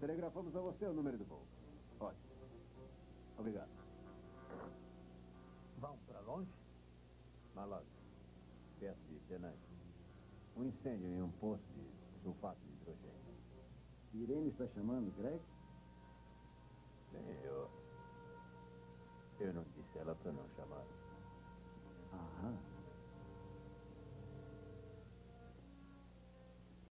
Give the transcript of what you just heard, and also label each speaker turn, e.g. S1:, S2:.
S1: Telegrafamos a você o número do voo. Ótimo. Obrigado.
S2: Vão para longe?
S1: Malak, perto de Tenai. Um incêndio em um posto de sulfato de hidrogênio.
S3: Irene está chamando Greg?
S1: Bem, eu não disse ela para não chamar.
S3: Aham.